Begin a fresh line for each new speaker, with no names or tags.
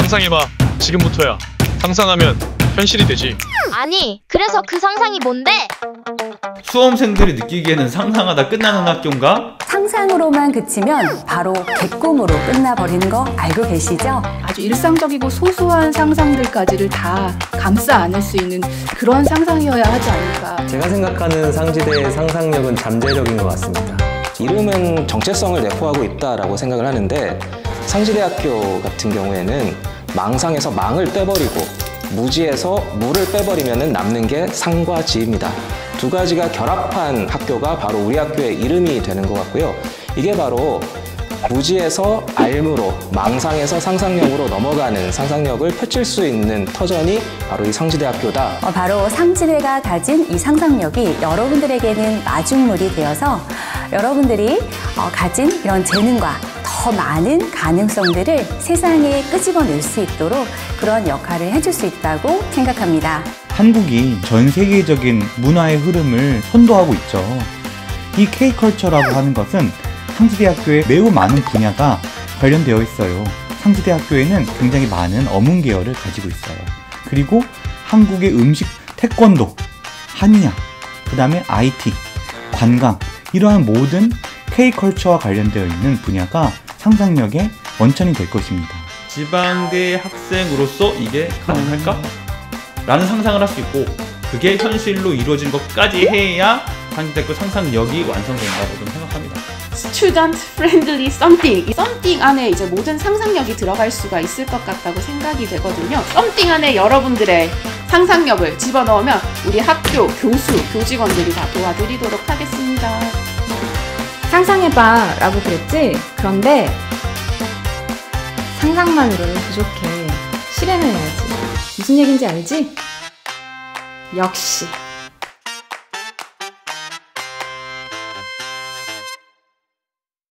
상상해봐. 지금부터야. 상상하면 현실이 되지.
아니, 그래서 그 상상이 뭔데?
수험생들이 느끼기에는 상상하다 끝나는 학교인가?
상상으로만 그치면 바로 개꿈으로 끝나버리는 거 알고 계시죠?
아주 일상적이고 소소한 상상들까지를 다 감싸 안을 수 있는 그런 상상이어야 하지 않을까.
제가 생각하는 상지대의 상상력은 잠재력인 것 같습니다.
이름은 정체성을 내포하고 있다라고 생각을 하는데, 상지대학교 같은 경우에는 망상에서 망을 빼버리고 무지에서 무를 빼버리면 남는 게 상과 지입니다. 두 가지가 결합한 학교가 바로 우리 학교의 이름이 되는 것 같고요. 이게 바로 무지에서 알무로, 망상에서 상상력으로 넘어가는 상상력을 펼칠 수 있는 터전이 바로 이 상지대학교다.
바로 상지대가 가진 이 상상력이 여러분들에게는 마중물이 되어서 여러분들이 가진 이런 재능과 더 많은 가능성들을 세상에 끄집어낼 수 있도록 그런 역할을 해줄 수 있다고 생각합니다.
한국이 전 세계적인 문화의 흐름을 선도하고 있죠. 이 K컬처라고 하는 것은 상지대학교에 매우 많은 분야가 관련되어 있어요. 상지대학교에는 굉장히 많은 어문 계열을 가지고 있어요. 그리고 한국의 음식, 태권도, 한의학, 그 다음에 IT, 관광, 이러한 모든 K컬처와 관련되어 있는 분야가 상상력의 원천이 될 것입니다.
지방대 학생으로서 이게 가능할까? 라는 상상을 할 수 있고, 그게 현실로 이루어진 것까지 해야 상지대학교 상상력이 완성된다고 좀 생각합니다.
Student friendly something. 이 something 안에 이제 모든 상상력이 들어갈 수가 있을 것 같다고 생각이 되거든요. something 안에 여러분들의 상상력을 집어넣으면 우리 학교, 교수, 교직원들이 다 도와드리도록 하겠습니다.
상상해봐 라고 그랬지? 그런데 상상만으로는 부족해. 실행을 해야지. 무슨 얘기인지 알지? 역시